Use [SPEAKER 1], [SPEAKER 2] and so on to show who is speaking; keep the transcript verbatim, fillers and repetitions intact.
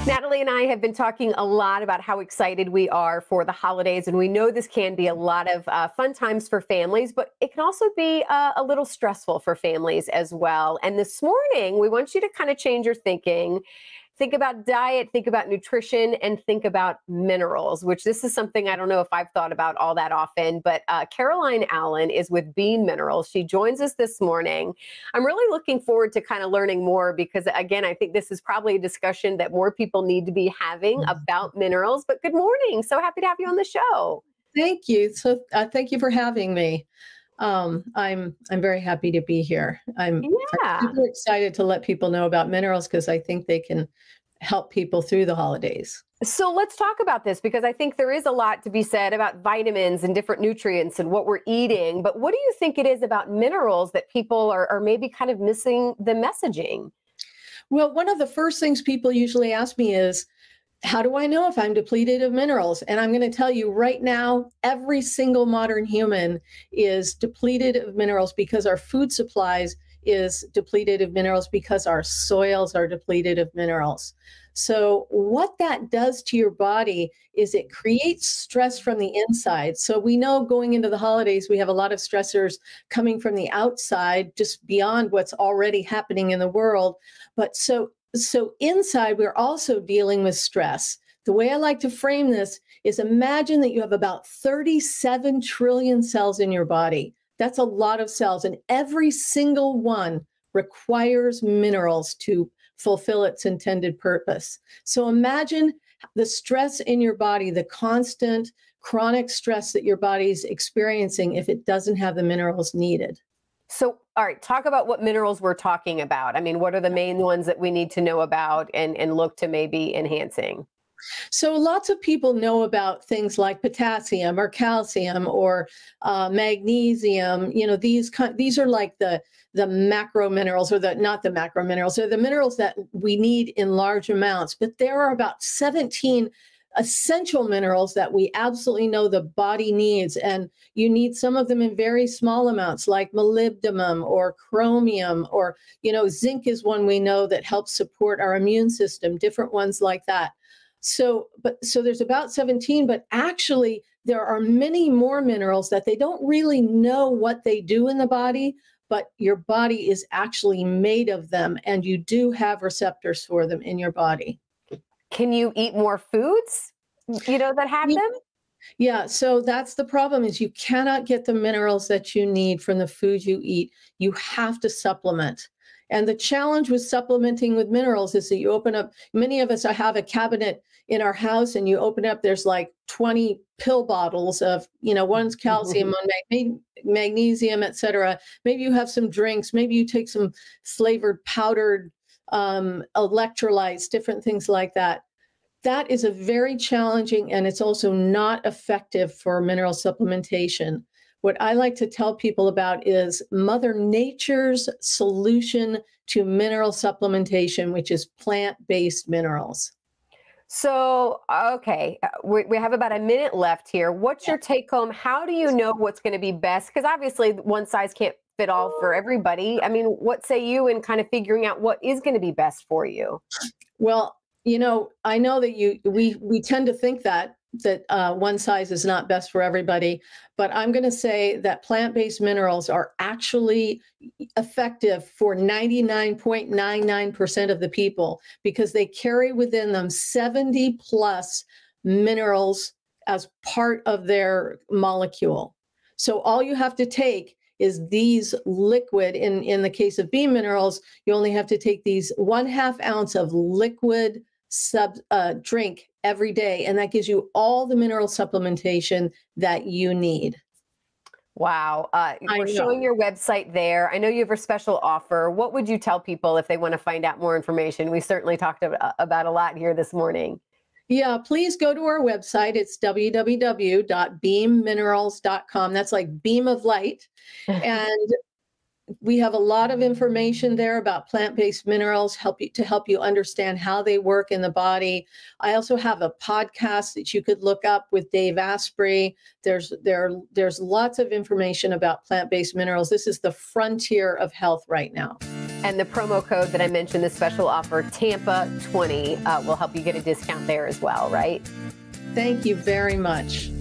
[SPEAKER 1] Natalie and I have been talking a lot about how excited we are for the holidays, and we know this can be a lot of uh, fun times for families, but it can also be uh, a little stressful for families as well. And this morning, we want you to kind of change your thinking. Think about diet, think about nutrition, and think about minerals, which this is something I don't know if I've thought about all that often, but uh, Caroline Allen is with Bean Minerals. She joins us this morning. I'm really looking forward to kind of learning more because, again, I think this is probably a discussion that more people need to be having about minerals. But good morning. So happy to have you on the show.
[SPEAKER 2] Thank you. So uh, thank you for having me. Um, I'm I'm very happy to be here. I'm,
[SPEAKER 1] Yeah.
[SPEAKER 2] I'm super excited to let people know about minerals because I think they can help people through the holidays.
[SPEAKER 1] So let's talk about this because I think there is a lot to be said about vitamins and different nutrients and what we're eating. But what do you think it is about minerals that people are, are maybe kind of missing the messaging?
[SPEAKER 2] Well, one of the first things people usually ask me is, how do I know if I'm depleted of minerals? And I'm going to tell you right now, every single modern human is depleted of minerals because our food supplies is depleted of minerals because our soils are depleted of minerals. So what that does to your body is it creates stress from the inside. So we know going into the holidays, we have a lot of stressors coming from the outside, just beyond what's already happening in the world. But so So inside, we're also dealing with stress. The way I like to frame this is imagine that you have about thirty-seven trillion cells in your body. That's a lot of cells, and every single one requires minerals to fulfill its intended purpose. So imagine the stress in your body, the constant chronic stress that your body's experiencing if it doesn't have the minerals needed.
[SPEAKER 1] So, all right, talk about what minerals we're talking about. I mean, what are the main ones that we need to know about and, and look to maybe enhancing?
[SPEAKER 2] So lots of people know about things like potassium or calcium or uh, magnesium. You know, these these are like the the macro minerals, or the not the macro minerals. They're the minerals that we need in large amounts. But there are about seventeen essential minerals that we absolutely know the body needs, and you need some of them in very small amounts, like molybdenum or chromium, or you know, zinc is one we know that helps support our immune system. Different ones like that. So, but so there's about seventeen, but actually there are many more minerals that they don't really know what they do in the body, but your body is actually made of them, and you do have receptors for them in your body.
[SPEAKER 1] Can you eat more foods, you know, that have
[SPEAKER 2] Yeah,
[SPEAKER 1] them?
[SPEAKER 2] yeah, so that's the problem is you cannot get the minerals that you need from the food you eat. You have to supplement. And the challenge with supplementing with minerals is that you open up, many of us have a cabinet in our house and you open up, there's like twenty pill bottles of, you know, one's calcium, one mag- magnesium, et cetera. Maybe you have some drinks, maybe you take some flavored powdered um, electrolytes, different things like that. That is a very challenging, and it's also not effective for mineral supplementation. What I like to tell people about is Mother Nature's solution to mineral supplementation, which is plant-based minerals.
[SPEAKER 1] So, okay, uh, we, we have about a minute left here. What's your take home? How do you know what's going to be best? Because obviously one size can't fit all for everybody. I mean, what say you in kind of figuring out what is going to be best for you?
[SPEAKER 2] Well, you know, I know that you we we tend to think that that uh, one size is not best for everybody, but I'm going to say that plant-based minerals are actually effective for ninety-nine point nine nine percent of the people because they carry within them seventy plus minerals as part of their molecule. So all you have to take is these liquid, in, in the case of Bean Minerals, you only have to take these one half ounce of liquid sub uh, drink every day, and that gives you all the mineral supplementation that you need.
[SPEAKER 1] Wow. Uh,
[SPEAKER 2] I
[SPEAKER 1] we're
[SPEAKER 2] know.
[SPEAKER 1] showing your website there. I know you have a special offer. What would you tell people if they want to find out more information? We certainly talked ab- about a lot here this morning.
[SPEAKER 2] Yeah, please go to our website. It's w w w dot beam minerals dot com. That's like beam of light. And we have a lot of information there about plant-based minerals, help you to help you understand how they work in the body. I also have a podcast that you could look up with Dave Asprey. There's there there's lots of information about plant-based minerals. This is the frontier of health right now.
[SPEAKER 1] And the promo code that I mentioned, the special offer, Tampa twenty, uh, will help you get a discount there as well, right?
[SPEAKER 2] Thank you very much.